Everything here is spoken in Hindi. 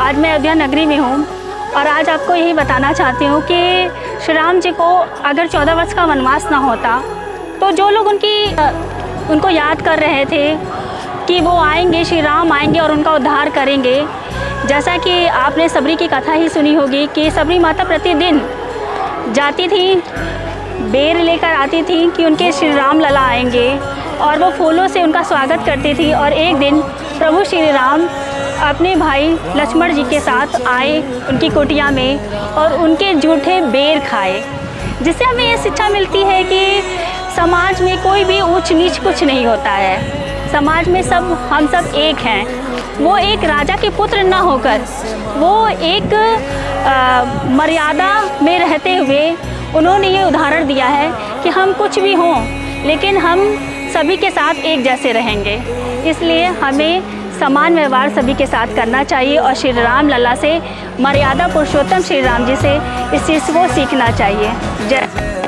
आज मैं अयोध्या नगरी में हूँ और आज आपको यही बताना चाहती हूँ कि श्री राम जी को अगर 14 वर्ष का वनवास ना होता तो जो लोग उनको याद कर रहे थे कि वो आएंगे, श्री राम आएंगे और उनका उद्धार करेंगे। जैसा कि आपने सबरी की कथा ही सुनी होगी कि सबरी माता प्रतिदिन जाती थी, बेर लेकर आती थी कि उनके श्री राम लला आएंगे और वो फूलों से उनका स्वागत करती थी। और एक दिन प्रभु श्री राम अपने भाई लक्ष्मण जी के साथ आए उनकी कुटिया में और उनके जूठे बेर खाए, जिससे हमें ये शिक्षा मिलती है कि समाज में कोई भी ऊंच नीच कुछ नहीं होता है। समाज में हम सब एक हैं। वो एक राजा के पुत्र ना होकर वो एक मर्यादा में रहते हुए उन्होंने ये उदाहरण दिया है कि हम कुछ भी हों लेकिन हम सभी के साथ एक जैसे रहेंगे। इसलिए हमें समान व्यवहार सभी के साथ करना चाहिए और श्री राम लला से, मर्यादा पुरुषोत्तम श्री राम जी से इस चीज़ को सीखना चाहिए। जय